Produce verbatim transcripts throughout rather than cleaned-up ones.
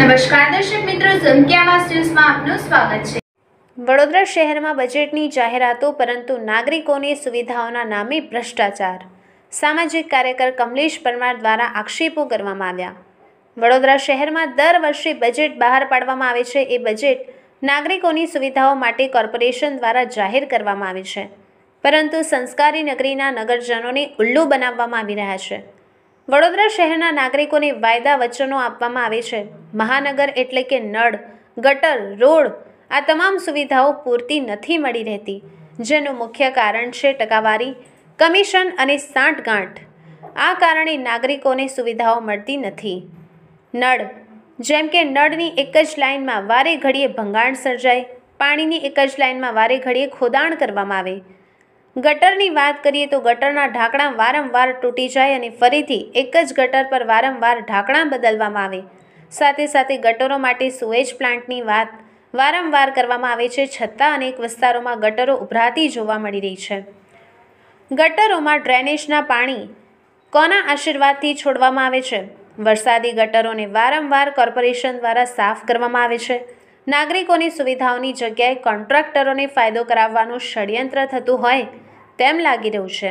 નમસ્કાર દર્શક મિત્રો, ઝમક્યાવાસ ન્યૂઝમાં આપનું સ્વાગત છે। વડોદરા શહેરમાં બજેટની જાહેરાતો પરંતુ નાગરિકોની સુવિધાઓના નામે ભ્રષ્ટાચાર। સામાજિક કાર્યકર કમલેશ પરમાર દ્વારા આક્ષેપો કરવામાં આવ્યા। વડોદરા શહેરમાં દર વર્ષે બજેટ બહાર પાડવામાં આવે છે। એ બજેટ નાગરિકોની સુવિધાઓ માટે કોર્પોરેશન દ્વારા જાહેર કરવામાં આવે છે, પરંતુ સંસ્કારી નગરીના નગરજનોને ઉલ્લુ બનાવવામાં આવી રહ્યા છે। વડોદરા શહેરના નાગરિકોને વાયદા વચનો આપવામાં આવે છે। મહાનગર એટલે કે નળ, ગટર, રોડ આ તમામ સુવિધાઓ પૂરતી નથી મળી રહેતી, જેનું મુખ્ય કારણ છે ટકાવારી, કમિશન અને સાંઠગાંઠ। આ કારણે નાગરિકોને સુવિધાઓ મળતી નથી। નળ જેમ કે નળની એક જ લાઇનમાં વારે ઘડીએ ભંગાણ સર્જાય, પાણીની એક જ લાઇનમાં વારે ઘડીએ ખોદાણ કરવામાં આવે। ગટરની વાત કરીએ તો ગટરના ઢાંકણા વારંવાર તૂટી જાય અને ફરીથી એક જ ગટર પર વારંવાર ઢાંકણા બદલવામાં આવે। સાથે સાથે ગટરો માટે સુએજ પ્લાન્ટની વાત વારંવાર કરવામાં આવે છે, છતાં અનેક વિસ્તારોમાં ગટરો ઉભરાતી જોવા મળી રહી છે। ગટરોમાં ડ્રેનેજના પાણી કોના આશીર્વાદથી છોડવામાં આવે છે? વરસાદી ગટરોને વારંવાર કોર્પોરેશન દ્વારા સાફ કરવામાં આવે છે। નાગરિકોની સુવિધાઓની જગ્યાએ કોન્ટ્રાક્ટરોને ફાયદો કરાવવાનું ષડયંત્ર થતું હોય તેમ લાગી રહ્યું છે।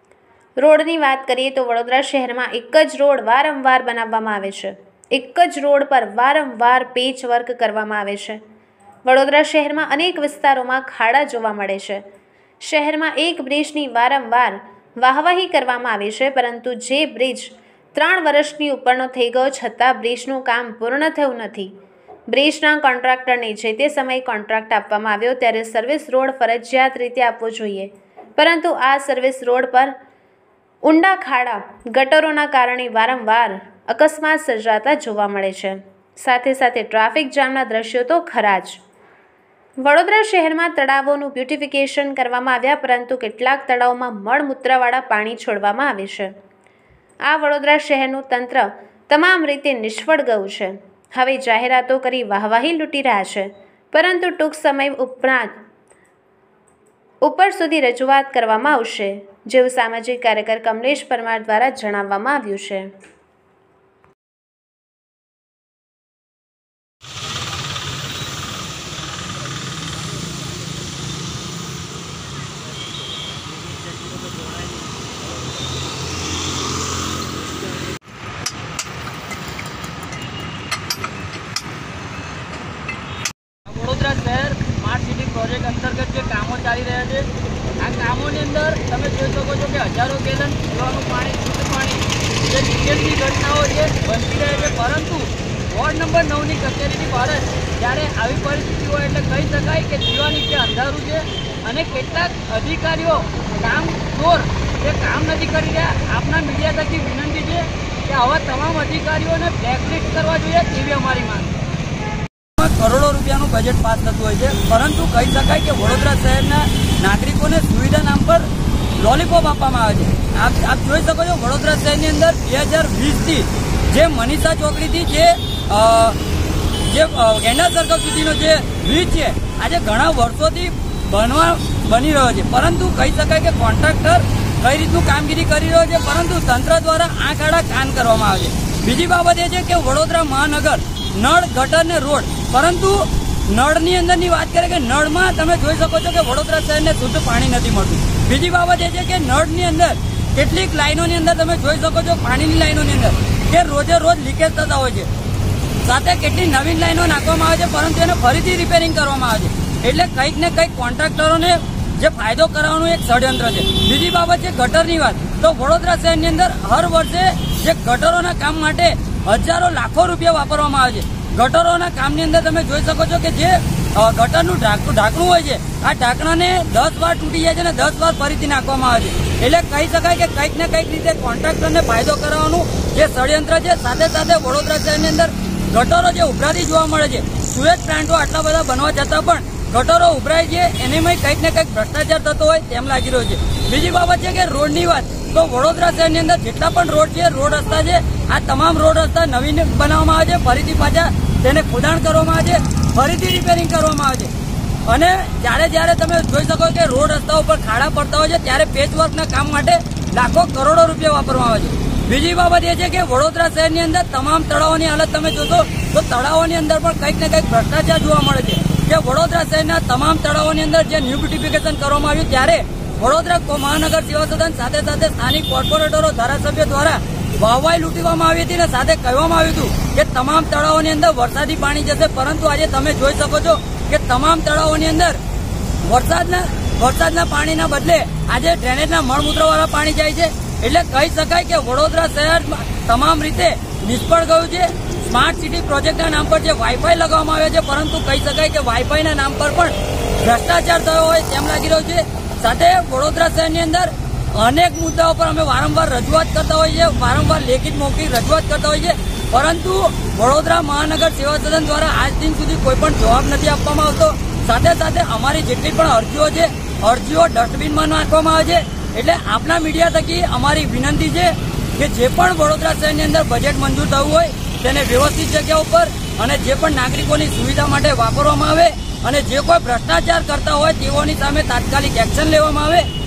રોડની વાત કરીએ તો વડોદરા શહેરમાં એક જ રોડ વારંવાર બનાવવામાં આવે છે। એક જ રોડ પર વારંવાર પેચ વર્ક કરવામાં આવે છે। વડોદરા શહેરમાં અનેક વિસ્તારોમાં ખાડા જોવા મળે છે। શહેરમાં એક બ્રિજની વારંવાર વાહવાહી કરવામાં આવે છે, પરંતુ જે બ્રિજ ત્રણ વર્ષની ઉપરનો થઈ ગયો છતાં બ્રિજનું કામ પૂર્ણ થયું નથી। બ્રિજના કોન્ટ્રાક્ટરને જે તે સમયે કોન્ટ્રાક્ટ આપવામાં આવ્યો ત્યારે સર્વિસ રોડ ફરજિયાત રીતે આપવો જોઈએ, પરંતુ આ સર્વિસ રોડ પર ઊંડા ખાડા ગટરોના કારણે વારંવાર અકસ્માત સર્જાતા જોવા મળે છે। સાથે સાથે ટ્રાફિક જામના દ્રશ્યો તો ખરા જ। વડોદરા શહેરમાં તળાવોનું બ્યુટિફિકેશન કરવામાં આવ્યા, પરંતુ કેટલાક તળાવોમાં મળમૂત્રવાળા પાણી છોડવામાં આવે છે। આ વડોદરા શહેરનું તંત્ર તમામ રીતે નિષ્ફળ ગયું છે। હવે જાહેરાતો કરી વાહવાહી લૂંટી રહ્યા છે, પરંતુ ટૂંક સમય ઉપરાંત ઉપર સુધી રજૂઆત કરવામાં આવશે, જેવું સામાજિક કાર્યકર કમલેશ પરમાર દ્વારા જણાવવામાં આવ્યું છે। વડોદરા શહેર સ્માર્ટ સિટી પ્રોજેક્ટ અંતર્ગત જે કામો ચાલી રહ્યા છે, આ કામોની અંદર તમે જોઈ શકો છો કે હજારો ગેલન પીવાનું પાણી, શુદ્ધ પાણી જે લીકેજની ઘટનાઓ જે બનતી રહે છે, પરંતુ વોર્ડ નંબર નવની કચેરીની બહાર જ જ્યારે આવી પરિસ્થિતિ હોય એટલે કહી શકાય કે જીવા નીચે અંધારું છે અને કેટલાક અધિકારીઓ કામ ચોર જે કામ નથી કરી રહ્યા। આપના મીડિયા થકી વિનંતી છે કે આવા તમામ અધિકારીઓને બ્લેકલિસ્ટ કરવા જોઈએ, તેવી અમારી માંગ છે। કરોડો રૂપિયાનું બજેટ પાસ થતું હોય છે, પરંતુ કહી શકાય કે વડોદરા શહેરના નાગરિકોને સુવિધા નામ પર લોલીપોપ આપવામાં આવે છે। આપ આપ જોઈ શકો છો વડોદરા શહેરની અંદર બે હજાર વીસથી જે મનીષા ચોકડીથી જે જે ગેંડા સર્કલ સુધીનો જે બ્રિજ છે, આજે ઘણા વર્ષોથી બનવા બની રહ્યો છે, પરંતુ કહી શકાય કે કોન્ટ્રાક્ટર કઈ રીતનું કામગીરી કરી રહ્યો છે, પરંતુ તંત્ર દ્વારા આંખ આડા કાન કરવામાં આવે છે। બીજી બાબત એ છે કે વડોદરા મહાનગર નળ, ગટર ને રોડ, પરંતુ નળની અંદરની વાત કરીએ કે નળમાં તમે જોઈ શકો છો કે વડોદરા શહેરને શુદ્ધ પાણી નથી મળતું। બીજી બાબત એ છે કે નળની અંદર કેટલીક લાઈનોની અંદર તમે જોઈ શકો છો પાણીની લાઈનોની અંદર કે રોજે રોજ લીકેજ થતા હોય છે, સાથે કેટલી નવીન લાઈનો નાખવામાં આવે છે, પરંતુ એને ફરીથી રિપેરિંગ કરવામાં આવે છે। એટલે કંઈક ને કંઈક કોન્ટ્રાક્ટરોને જે ફાયદો કરવાનું એક ષડયંત્ર છે। બીજી બાબત છે ગટરની વાત, તો વડોદરા શહેરની અંદર હર વર્ષે જે ગટરોના કામ માટે હજારો લાખો રૂપિયા વાપરવામાં આવે છે। ગટરોના કામની અંદર તમે જોઈ શકો છો કે જે ગટરનું ઢાંકણું ઢાંકણું હોય છે, આ ઢાંકણાને દસ વાર તૂટી જાય છે અને દસ વાર ફરીથી નાખવામાં આવે છે। એટલે કહી શકાય કે કંઈક ને કંઈક રીતે કોન્ટ્રાક્ટરને ફાયદો કરાવવાનું જે ષડયંત્ર છે। સાથે સાથે વડોદરા શહેરની અંદર ગટરો જે ઉભરાતી જોવા મળે છે, સુએજ પ્લાન્ટો આટલા બધા બનવા છતાં પણ ગટરો ઉભરાય છે, એનેમાં કંઈક ને કંઈક ભ્રષ્ટાચાર થતો હોય તેમ લાગી રહ્યો છે। બીજી બાબત છે કે રોડની વાત, તો વડોદરા શહેરની અંદર જેટલા પણ રોડ છે, રોડ રસ્તા છે, આ તમામ રોડ રસ્તા નવીન બનાવવામાં આવે છે, ફરીથી પાછા તેને ખોદાણ કરવામાં આવે છે, ફરીથી રિપેરિંગ કરવામાં આવે છે। અને જ્યારે જ્યારે તમે જોઈ શકો કે રોડ રસ્તા ઉપર ખાડા પડતા હોય છે, ત્યારે પેચ વર્કના કામ માટે લાખો કરોડો રૂપિયા વાપરવામાં આવે છે। બીજી બાબત એ છે કે વડોદરા શહેરની અંદર તમામ તળાવોની હાલત તમે જોશો તો તળાવોની અંદર પણ કંઈક ને કંઈક ભ્રષ્ટાચાર જોવા મળે છે કે વડોદરા શહેરના તમામ તળાવોની અંદર જે ન્યૂ બ્યુટિફિકેશન કરવામાં આવ્યું ત્યારે વડોદરા મહાનગર સેવા સદન સાથે સાથે સ્થાનિક કોર્પોરેટરો ધારાસભ્ય દ્વારા વાહવાઈ લૂંટવામાં આવી હતી અને સાથે કહેવામાં આવ્યું હતું કે તમામ તળાવોની અંદર વરસાદી પાણી જશે, પરંતુ આજે તમે જોઈ શકો છો કે તમામ તળાવોની અંદર વરસાદના વરસાદના પાણીના બદલે આજે ડ્રેનેજના મળમૂત્રવાળા પાણી જાય છે. એટલે કહી શકાય કે વડોદરા શહેર તમામ રીતે નિષ્ફળ ગયું છે. સ્માર્ટ સિટી પ્રોજેક્ટના નામ પર જે વાઈફાઈ લગાવવામાં આવ્યા છે, પરંતુ કહી શકાય કે વાઈફાઈના નામ પર પણ ભ્રષ્ટાચાર થયો હોય તેમ લાગી રહ્યું છે. સાથે વડોદરા શહેરની અંદર અનેક મુદ્દાઓ પર અમે વારંવાર રજૂઆત કરતા હોઈએ છીએ, વારંવાર લેખિત મૌખિક રજૂઆત કરતા હોઈએ છીએ, પરંતુ વડોદરા મહાનગર સેવા સદન દ્વારા આજ દિન સુધી કોઈ પણ જવાબ નથી આપવામાં આવતો. સાથે સાથે અમારી જેટલી પણ અરજીઓ છે અરજીઓ ડસ્ટબિનમાં નાખવામાં આવે છે. એટલે આપના મીડિયા થકી અમારી વિનંતી છે કે જે પણ વડોદરા શહેરની અંદર બજેટ મંજૂર થયું હોય તેને વ્યવસ્થિત જગ્યા ઉપર અને જે પણ નાગરિકોની સુવિધા માટે વાપરવામાં આવે અને જે કોઈ ભ્રષ્ટાચાર કરતા હોય તેઓની સામે તાત્કાલિક એક્શન લેવામાં આવે.